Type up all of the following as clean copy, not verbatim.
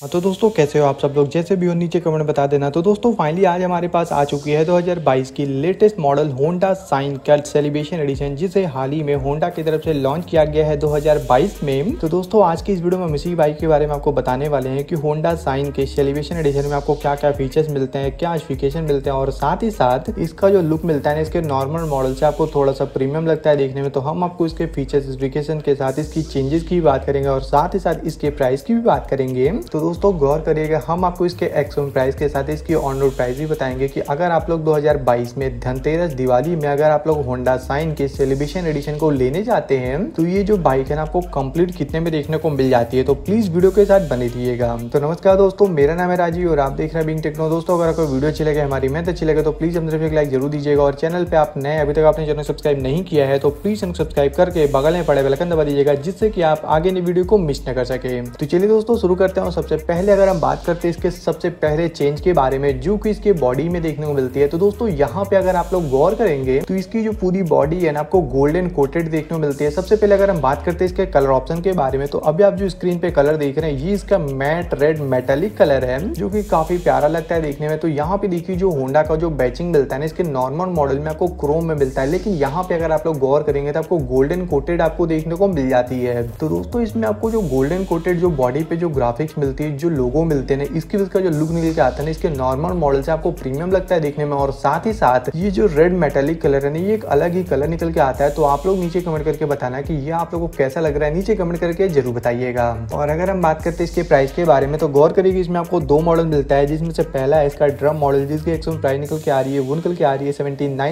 तो दोस्तों कैसे हो आप सब लोग, जैसे भी हो नीचे कमेंट बता देना। तो दोस्तों फाइनली आज हमारे पास आ चुकी है 2022 की latest model Honda Shine cut celebration edition, जिसे हाल ही में होंडा की तरफ से लॉन्च किया गया है 2022 में। तो दोस्तों आज की इस वीडियो में हम इसी बाइक के बारे में आपको बताने वाले हैं कि होंडा साइन के सेलिब्रेशन एडिशन में आपको क्या क्या फीचर्स मिलते हैं, क्या स्पेसिफिकेशन मिलते हैं और साथ ही साथ इसका जो लुक मिलता है इसके नॉर्मल मॉडल से आपको थोड़ा सा प्रीमियम लगता है देखने में। तो हम आपको इसके फीचर स्पेसिफिकेशन के साथ इसकी चेंजेस की भी बात करेंगे और साथ ही साथ इसके प्राइस की भी बात करेंगे। तो दोस्तों गौर करिएगा, हम आपको इसके एक्सोन प्राइस के साथ इसकी ऑन रोड प्राइस भी बताएंगे कि अगर आप लोग 2022 में धनतेरस दिवाली में अगर आप लोग होंडा साइन के सेलिब्रेशन एडिशन को लेने जाते हैं तो ये जो बाइक है ना आपको कंप्लीट कितने में देखने को मिल जाती है। तो प्लीज वीडियो के साथ बने रहिएगा। तो नमस्कार दोस्तों, मेरा नाम है राजीव और आप देख रहे हैं बिंग टेक्नो। दोस्तों अगर आपको वीडियो अच्छी लगे, हमारी मेहनत अच्छी लगे तो प्लीज हम तरफ एक लाइक जरूर दीजिएगा और चैनल पे आप नए अभी तक आपने चैनल सब्सक्राइब नहीं किया है तो प्लीज सब्सक्राइब करके बगल में पड़े बेल आइकन दबा दीजिएगा, जिससे कि आप आगे की वीडियो को मिस न कर सके। तो चलिए दोस्तों शुरू करते हैं। सबसे पहले अगर हम बात करते हैं इसके सबसे पहले चेंज के बारे में जो कि इसके बॉडी में देखने को मिलती है, तो दोस्तों यहाँ पे अगर आप लोग गौर करेंगे तो इसकी जो पूरी बॉडी है ना आपको गोल्डन कोटेड देखने को मिलती है। सबसे पहले अगर हम बात करते हैं इसके कलर ऑप्शन के बारे में, तो अभी आप जो स्क्रीन पे कलर देख रहे हैं ये इसका मैट रेड मेटालिक कलर है जो कि काफी प्यारा लगता है देखने में। तो यहाँ पे देखिए जो होंडा का जो बैचिंग मिलता है ना इसके नॉर्मल मॉडल में आपको क्रोम में मिलता है, लेकिन यहाँ पे अगर आप लोग गौर करेंगे तो आपको गोल्डन कोटेड आपको देखने को मिल जाती है। तो दोस्तों इसमें आपको जो गोल्डन कोटेड जो बॉडी पे जो ग्राफिक्स मिलती है, जो लोगो मिलते हैं, इसकी इसका जो लुक निकल के आता है ना इसके नॉर्मल मॉडल से आपको प्रीमियम लगता है देखने में। और साथ ही साथ ये जो रेड मेटालिक कलर है ना ये एक अलग ही कलर निकल के आता है। तो आप लोग नीचे कमेंट करके बताना कि ये आप लोगों को कैसा लग रहा है, नीचे कमेंट करके जरूर बताइएगा। और अगर हम बात करते हैं इसके प्राइस के बारे में तो गौर करिए इसमें आपको दो मॉडल मिलता है, जिसमें से पहला है इसका ड्रम मॉडल जिसकी एक्सोन प्राइस निकल के आ रही है वो निकल के आ रही है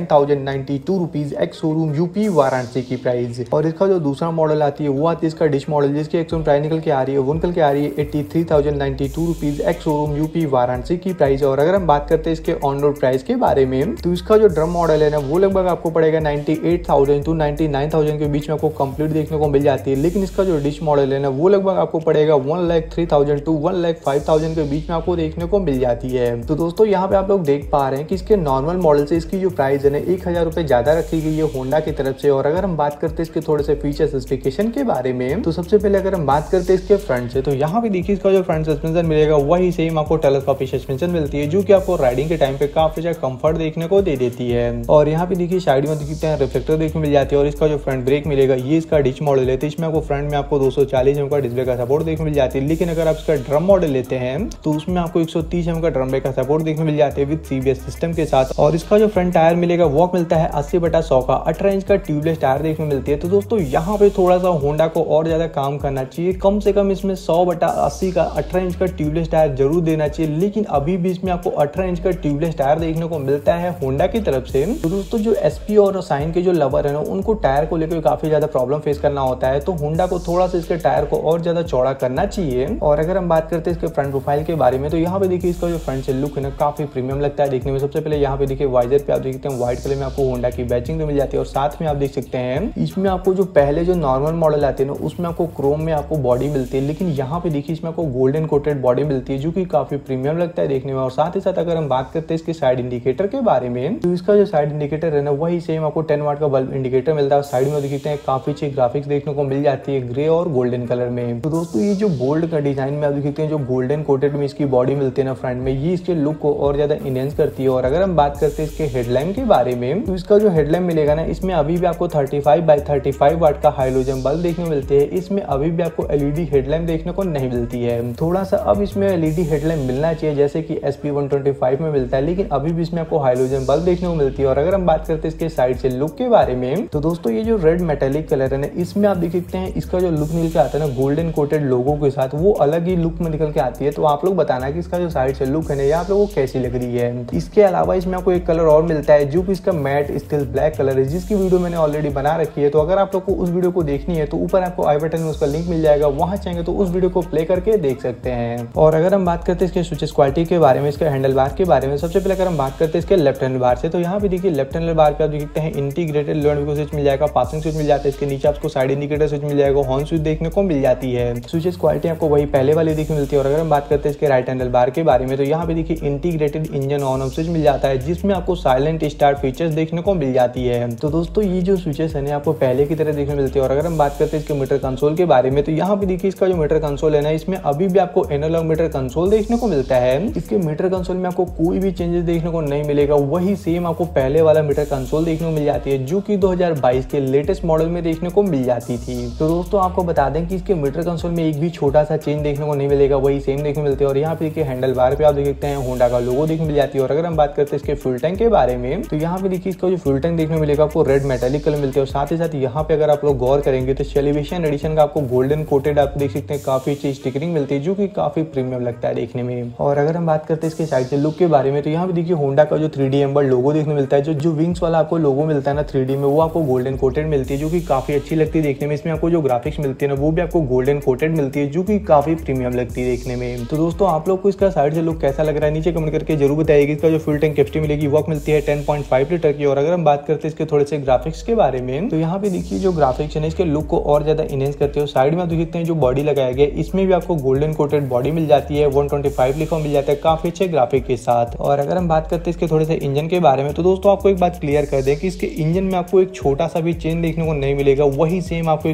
79,092 rupees ex showroom UP Varanasi की प्राइस। और इसका जो दूसरा मॉडल आती है वो आती है इसका डिश मॉडल जिसकी एक्सोन प्राइस निकल के आ रही है वो निकल के आ रही है 83,092 rupees ex showroom UP Varanasi की प्राइस। और अगर हम बात करते हैं इसके ऑन रोड प्राइस के बारे में तो इसका जो ड्रम मॉडल है ना वो लगभग आपको पड़ेगा 98,000 to 99,000 के बीच में आपको कंप्लीट देखने को मिल जाती है, लेकिन इसका जो डिश मॉडल है ना वो लगभग आपको पड़ेगा 1,03,000 to 1,05,000 के बीच में आपको देखने को मिल जाती है। तो दोस्तों यहाँ पे आप लोग देख पा रहे हैं कि इसके नॉर्मल मॉडल से इसकी जो प्राइस है ना 1,000 रुपए ज्यादा रखी गई है होंडा की तरफ से। और अगर हम बात करते हैं इसके थोड़े से फीचर स्पेसिफिकेशन के बारे में तो सबसे पहले अगर हम बात करते हैं इसके फ्रंट से तो यहाँ पे देखिए इसका जो फ्रंट सस्पेंशन मिलेगा वही सेम आपको टेलीस्कोपिक सस्पेंशन मिलती है जो कि आपको राइडिंग के टाइम पे काफी ज्यादा कंफर्ट देखने को दे देती है। और यहाँ पे देखिए साइड में दिखते हैं रिफ्लेक्टर देखने मिल जाती है। और इसका जो फ्रंट ब्रेक मिलेगा ये इसका डिच मॉडल है तो इसमें आपको फ्रंट में आपको 240 एम का डिस्प्ले का सपोर्ट देखने मिल जाती है, लेकिन अगर आप इसका ड्रम मॉडल लेते हैं तो उसमें आपको 130 एम का ड्रम ब्रेक का सपोर्ट देखने मिल जाते हैं विद सीबीएस सिस्टम के साथ। और इसका जो फ्रंट टायर मिलेगा वो मिलता है 80/100 का 18 इंच का ट्यूबलेस टायर देखने मिलती है। तो दोस्तों यहाँ पे थोड़ा सा होंडा को और ज्यादा काम करना चाहिए, कम से कम इसमें 100/80 का 18 इंच का ट्यूबलेस टायर जरूर देना चाहिए, लेकिन अभी भी इसमें आपको 18 इंच का ट्यूबलेस टायर देखने को मिलता है होंडा की तरफ से। तो दोस्तों जो एसपी और साइन के जो लवर है ना उनको टायर को लेकर काफी ज्यादा प्रॉब्लम फेस करना होता है, तो होंडा को थोड़ा सा इसके टायर को और ज्यादा चौड़ा करना चाहिए। और अगर हम बात करते हैं इसके फ्रंट प्रोफाइल के बारे में तो यहाँ पे देखिए इसका जो फ्रंट से लुक है ना काफी प्रीमियम लगता है देखने में। सबसे पहले यहाँ पे देखिए वाइजर पे आप देखते हैं व्हाइट कलर में आपको होंडा की बैचिंग मिल जाती है। और साथ में आप देख सकते हैं इसमें आपको जो पहले जो नॉर्मल मॉडल आते हैं ना उसमें आपको क्रोम में आपको बॉडी मिलती है, लेकिन यहाँ पे देखिए इसमें आपको गोल्डन कोटेड बॉडी मिलती है जो कि काफी प्रीमियम लगता है देखने में। और साथ ही साथ अगर हम बात करते हैं इसके साइड इंडिकेटर के बारे में तो इसका जो साइड इंडिकेटर है ना वही सेम आपको 10 वाट का बल्ब इंडिकेटर मिलता है। साइड में देखते हैं काफी अच्छी ग्राफिक्स देखने को मिल जाती है ग्रे और गोल्डन कलर में। तो दोस्तों ये जो बोल्ड का डिजाइन में आप देखते हैं जो गोल्डन कोटेड में इसकी बॉडी मिलती है ना फ्रंट में, ये इसके लुक को और ज्यादा इनहेंस करती है। और अगर हम बात करते हैं इसके हेडलैम्प के बारे में तो इसका जो हेडलैम्प मिलेगा ना इसमें अभी भी आपको 35/35 वाट का हाइलोजन बल्ब देखने को मिलते हैं। इसमें अभी भी आपको एलईडी हेडलैम्प देखने को नहीं मिलती है। थोड़ा सा अब इसमें एलईडी हेडलैम्प मिलना चाहिए जैसे कि SP125 में मिलता है, लेकिन अभी भी इसमें आपको हाइलोजन बल्ब देखने को मिलती है। और अगर हम बात करते हैं इसके साइड से लुक के बारे में तो दोस्तों ये जो रेड मेटालिक कलर है ना इसमें आप देख सकते हैं इसका जो लुक निकल के आता है ना गोल्डन कोटेड लोगो के साथ वो अलग ही लुक में निकल के आती है। तो आप लोग बताना कि इसका जो साइड से लुक है ना ये आप लोगों को कैसी लग रही है। इसके अलावा इसमें आपको एक कलर और मिलता है जो कि इसका मैट स्टील ब्लैक कलर है, जिसकी वीडियो मैंने ऑलरेडी बना रखी है। तो अगर आप लोग को उस वीडियो को देखनी है तो ऊपर आपको आई बटन में उसका लिंक मिल जाएगा, वहां चाहेंगे तो उस वीडियो को प्ले करके देख सकते हैं। और अगर हम बात करते हैं इसके स्विचेस क्वालिटी के बारे में, इसके हैंडल बार के बारे में, सबसे पहले अगर हम बात करते हैं इसके लेफ्ट हैंडल बार से तो यहाँ पे देखिए लेफ्ट हैंडल बार पे आप देखते हैं इंटीग्रेटेड लो एंड स्विच मिल जाएगा, पासिंग स्विच मिल जाता है, इसके नीचे आपको साइड इंडिकेटर स्विच मिल जाएगा, हॉर्न स्विच देखने को मिल जाती है। स्विचेस क्वालिटी आपको वही पहले वाली देखने मिलती है। और अगर हम बात करते हैं इसके राइट हैंडल बार के बारे में तो यहाँ पे देखिए integrated engine on off switch मिल जाता है, जिसमें आपको साइलेंट स्टार्ट फीचर्स देखने को मिल जाती है। तो दोस्तों ये जो स्विचेस है आपको पहले की तरह देखने मिलती है। और अगर हम बात करते हैं इसके मीटर कंसोल के बारे में तो यहाँ पे देखिए इसका जो मीटर कंसोल है ना इसमें अभी भी आपको एनालॉग मीटर कंसोल देखने को मिलता है। इसके मीटर कंसोल में आपको कोई भी चेंजेस देखने को नहीं मिलेगा, वही सेम आपको पहले वाला मीटर कंसोल देखने को मिल जाती है जो कि 2022 के लेटेस्ट मॉडल में देखने को मिल जाती थी। तो दोस्तों आपको बता दें कि इसके मीटर कंसोल में एक भी छोटा सा चेंज देखने को नहीं मिलेगा, वही सेम देखने मिलते हैं। और यहाँ पे देखिए हैंडल बार पे आप देख सकते हैं होंडा का लोगो देखने मिल जाती है। और अगर हम बात करते हैं इसके फ्यूल टैंक के बारे में, तो यहाँ पे देखिए इसका जो फ्यूल टैंक देखने को मिलेगा आपको रेड मेटालिक कलर मिलते हैं। और साथ ही साथ यहाँ पे अगर आप लोग गौर करेंगे तो सेलिब्रेशन एडिशन का आपको गोल्डन कोटेड आप देख सकते हैं काफी अच्छी स्टिकरिंग मिलती है जो कि काफी प्रीमियम लगता है देखने में। और अगर हम बात करते हैं इसके साइड से लुक के बारे में, तो यहाँ पे देखिए होंडा का जो 3D एम्बर्ड लोगो देखने मिलता है, जो विंग्स वाला आपको लोगो मिलता है ना 3D में, वो आपको गोल्डन कोटेड मिलती है जो कि काफी अच्छी लगती है देखने में। इसमें आपको जो ग्राफिक्स मिलती है ना वो भी आपको गोल्डन कोटेड मिलती है जो कि काफी प्रीमियम लगती है देखने में। तो दोस्तों आप लोग को इसका साइड से लुक कैसा लग रहा है नीचे कमेंट करके जरूर बताइएगा। इसका जो फ्यूल टैंक कैपेसिटी मिलेगी वो मिलती है 10.5 लीटर की। और अगर हम बात करते हैं इसके थोड़े से ग्राफिक्स के बारे में, तो यहाँ पे देखिए जो ग्राफिक्स है इसके लुक को और ज्यादा इनहेंस करते हो। साइड में आप देख सकते हैं जो बॉडी लगाया गया इसमें भी आपको गोल्डन कोटेड बॉडी मिल जाती है, 125 लिखा मिल जाता है काफी अच्छे ग्राफिक के साथ। और अगर हम बात करते हैं इसके थोड़े से इंजन के बारे में, तो दोस्तों आपको एक बात क्लियर कर दें कि इसके इंजन में आपको एक छोटा सा भी चेंज देखने को नहीं मिलेगा, वही सेम आपको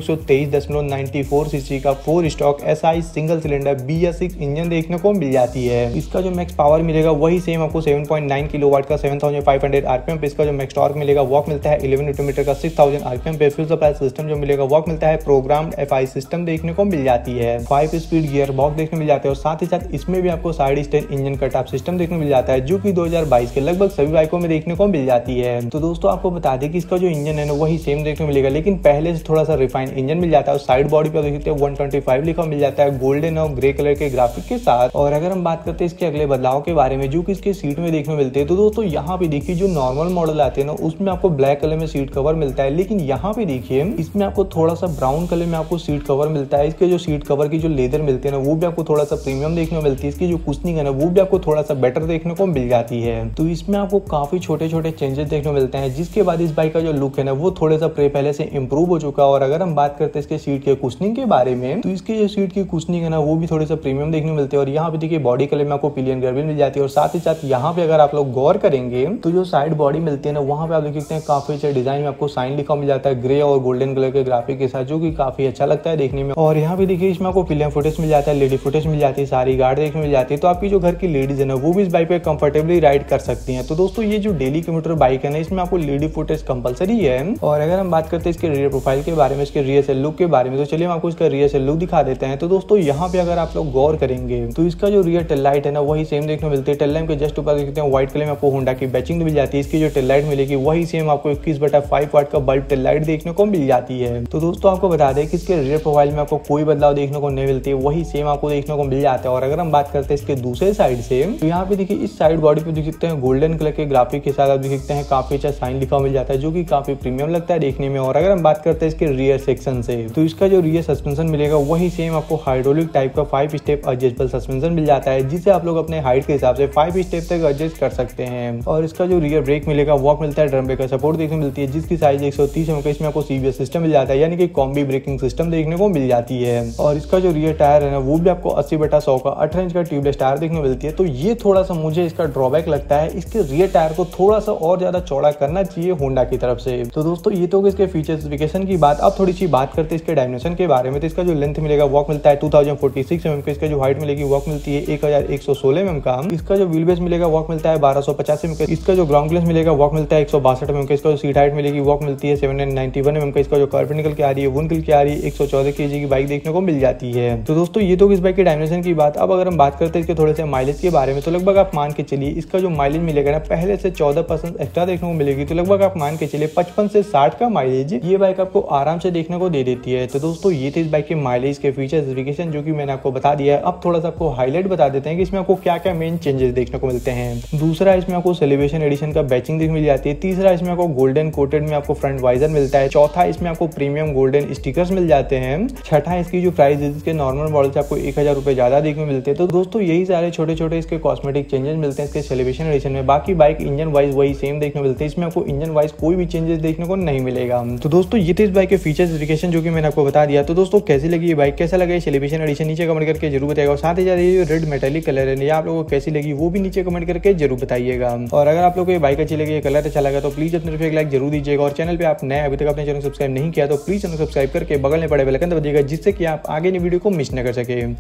123.94 सीसी का 4 stroke SI single cylinder BS6 engine देखने को मिल जाती है। इसका जो मैक्स पावर मिलेगा वही सेम आपको 7.9 किलोवाट का 7500 आरपीएम पे इसका जो मैक्स टॉर्क मिलेगा वॉक मिलता है 11 न्यूटन मीटर का 6000 आरपीएम पे। फ्यूल सप्लाई सिस्टम जो मिलेगा वॉक मिलता है प्रोग्राम्ड FI सिस्टम देखने को मिल जाती है। 5 स्पीड गियर बॉक्स देखने मिल जाते हैं। और साथ ही साथ इसमें भी आपको side stand engine cut off system देखने मिल जाता है जो कि 2022 के लगभग सभी बाइकों में देखने को मिल जाती है। तो दोस्तों आपको बता दें कि इसका जो इंजन है ना वही सेम देखने को मिलेगा, लेकिन पहले से थोड़ा सा रिफाइंड इंजन मिल जाता है। और साइड बॉडी पे देख सकते हैं 125 लिखा मिल जाता है गोल्डन और ग्रे कलर के ग्राफिक के साथ। और अगर हम बात करते हैं इसके अगले बदलाव के बारे में जो कि इसके सीट में देखने मिलते हैं, तो दोस्तों यहाँ पे देखिए जो नॉर्मल मॉडल आते हैं ना उसमें आपको ब्लैक कलर में सीट कवर मिलता है, लेकिन यहाँ पे देखिए इसमें आपको थोड़ा सा ब्राउन कलर में आपको सीट कवर मिलता है। इसके जो सीट कवर की जो लेदर मिलती है ना वो भी आपको थोड़ा सा प्रीमियम देखने को मिलती है। इसकी जो कुशनिंग है ना वो भी आपको थोड़ा सा बेटर देखने को मिल जाती है। तो इसमें आपको काफी छोटे छोटे चेंजेस देखने को मिलते हैं, जिसके बाद इस बाइक का जो लुक है ना वो थोड़ा सा पहले से इंप्रूव हो चुका है। और अगर हम बात करते हैं इसके सीट के कुशनिंग के बारे में, तो इसकी जो सीट की कुशनिंग है ना वो भी थोड़े सा प्रीमियम देखने को मिलते हैं। और यहाँ पे देखिए बॉडी कलर में आपको पिलियन गर्विल मिल जाती है। और साथ ही साथ यहाँ पे अगर आप लोग गौर करेंगे तो जो साइड बॉडी मिलती है ना वहाँ पे आप देख सकते हैं काफी अच्छे डिजाइन में आपको साइन लिखा मिल जाता है ग्रे और गोल्डन कलर के ग्राफिक के साथ, जो कि काफी अच्छा लगता है देखने में। और यहाँ पे देखिए इसमें आपको पिलियन फुटेज मिल जाता है, लेडी फुटेज मिल जाती है, सारी गार्ड देखने मिल जाती है। तो आपकी जो घर की लेडीज है ना वो भी इस बाइक पे कंफर्टेबली राइड कर सकती हैं। तो दोस्तों ये जो डेली कम्यूटर बाइक है ना इसमें आपको लेडी फुटेज कंपलसरी है। और अगर हम बात करते हैं इसके रियर प्रोफाइल के बारे में, इसके रियर से लुक के बारे में, तो चलिए हम आपको इसका रियर से लुक दिखा देते हैं। तो दोस्तों यहाँ पे अगर आप लोग गौर करेंगे तो इसका जो रियर टेल लाइट है ना वही सेम देखने मिलती है। टेल लैंप के जस्ट ऊपर देखते हैं व्हाइट कलर में आपको होंडा की बैचिंग मिल जाती है। इसकी जो टेल लाइट मिलेगी वही सेम आपको 21/5 वाट का बल्ब टेल लाइट देखने को मिल जाती है। तो दोस्तों आपको बता दें कि इसके रियर प्रोफाइल में आपको कोई बदलाव देखने को नहीं मिलती है, वही सेम आपको देखने को मिल जाता है। और अगर हम बात करते हैं इसके दूसरे साइड से, तो यहाँ पे देखिए इस साइड बॉडी पे देख सकते हैं गोल्डन कलर के ग्राफिक के साथ आप देख सकते हैं काफी अच्छा साइन लिखा मिल जाता है, जो कि काफी प्रीमियम लगता है देखने में। और अगर हम बात करते हैं इसके रियर सेक्शन से, तो इसका जो रियर सस्पेंशन मिलेगा वही सेम आपको हाइड्रोलिक टाइप का 5 स्टेप एडजस्टेबल सस्पेंशन मिल जाता है, जिसे आप लोग अपने हाइट के हिसाब से 5 स्टेप तक एडजस्ट कर सकते हैं। और इसका जो रियर ब्रेक मिलेगा वो मिलता है ड्रम ब्रेक का सपोर्ट देखने मिलती है, जिसकी साइज 130 mm। इसमें आपको CBS सिस्टम मिल जाता है, यानी कि कॉम्बी ब्रेकिंग सिस्टम देखने को मिल जाती है। और इसका जो रियर टायर है ना वो भी आपको 80/100 का 18 इंच का ट्यूबलेस टायर देखने को मिलती है। तो ये थोड़ा सा मुझे इसका ड्रॉबैक लगता है, इसके रियर टायर को थोड़ा सा और ज्यादा चौड़ा करना चाहिए होंडा की तरफ से। तो दोस्तों ये तो इसके फीचर स्पेसिफिकेशन की बात। अब थोड़ी सी बात करते हैं इसके डायमेंशन के बारे में। तो इसका जो लेंथ मिलेगा वॉक मिलता है 2046 mm का। इसका जो हाइट मिलेगी वॉक मिलती है 1116 mm का। इसका जो व्हील बेस मिलेगा वॉक मिलता है 1250 mm का। इसका जो ग्राउंड क्लियरेंस मिलेगा वॉक मिलता है 162 mm का। इसका जो सीट हाइट मिलेगी वॉक मिलती है 791 mm का। इसका जो कार्बन निकल के आ रही है वो निकल के आ रही है 114 kg की बाइक देखने को मिल जाती है। तो दोस्तों ये तो इस बाइक के डायमेंशन की बात। अब अगर हम बात करते हैं इसके थोड़े से माइलेज के बारे में, तो लगभग आप मान के चलिए इसका जो माइलेज मिलेगा ना पहले से 14% एक्स्ट्रा देखने को मिलेगी। तो लगभग आप मान के चलिए 55 से 60 का माइलेज ये बाइक आपको आराम से देखने को दे देती है। तो दोस्तों ये थे इस बाइक के माइलेज के फीचर स्पेसिफिकेशन जो कि मैंने आपको बता दिया है। अब थोड़ा सा आपको हाईलाइट बता देते हैं कि इसमें आपको क्या क्या मेन चेंजेस देखने को मिलते हैं। दूसरा, इसमें आपको सेलिब्रेशन एडिशन का बैचिंग देखने मिल जाती है। तीसरा, इसमें आपको गोल्डन कोटेड में आपको फ्रंट वाइजर मिलता है। चौथा, इसमें आपको प्रीमियम गोल्डन स्टिकर्स मिल जाते हैं। छठा, इसकी जो प्राइस है इसके नॉर्मल मॉडल से आपको 1000 रुपए ज्यादा देखने मिलते हैं। तो दोस्तों यही सारे छोटे छोटे इसके कॉस्मेटिक चेंजेस मिलते हैं इसके सेलिब्रेशन एडिशन में। बाकी बाइक इंजन वाइज वही सेम देखने मिलते हैं, इसमें आपको इंजन वाइज कोई भी चेंजेस देखने को नहीं मिलेगा। तो दोस्तों ये थे इस बाइक के फीचर स्पेसिफिकेशन जो कि मैंने आपको बता दिया। तो दोस्तों कैसी लगी ये बाइक, कैसा लगा सेलिब्रेशन एडिशन, नीचे कमेंट करके जरूर बताइएगा। और साथ ही साथ ये रेड मेटालिक कलर है, आप लोगों को कैसी लगी वो भी नीचे कमेंट करके जरूर बताइएगा। और अगर आप लोगों को ये बाइक अच्छी लगी, ये कलर अच्छा लगा, तो प्लीज अपने एक लाइक जरूर दीजिएगा। और चैनल पे आप नए अभी तक अपने चैनल सब्सक्राइब नहीं किया तो प्लीज चैनल सब्सक्राइब करके बगल में पड़े बेल आइकन दबा दीजिएगा, जिससे कि आप आगे की वीडियो को मिस न कर सके।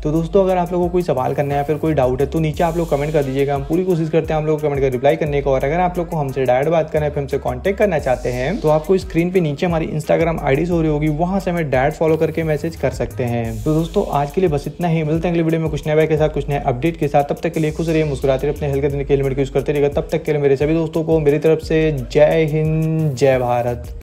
तो दोस्तों अगर आप लोगों को कोई सवाल करना है या फिर कोई डाउट है तो नीचे आप लोग कमेंट कर दीजिएगा, हम पूरी कोशिश करते हैं आप लोग कमेंट कर रिप्लाई करने को। और अगर आप लोग को हमसे डायरेक्ट बात करना है फिर हमसे कॉन्टैक्ट करना चाहते हैं तो आपको स्क्रीन पे नीचे हमारी इंस्टाग्राम आईडी हो रही होगी, वहां से हमें डायरेक्ट फॉलो करके मैसेज कर सकते हैं। तो दोस्तों आज के लिए बस इतना ही, मिलते हैं अगले वीडियो में कुछ नए के साथ, कुछ नए अपडेट के साथ। तब तक के लिए खुश रहिए, मुस्कुराते रहिए, अपने हेल्थ के हेलमेट यूज करते रहिएगा। तब तक के लिए मेरे सभी दोस्तों को मेरी तरफ से जय हिंद, जय भारत।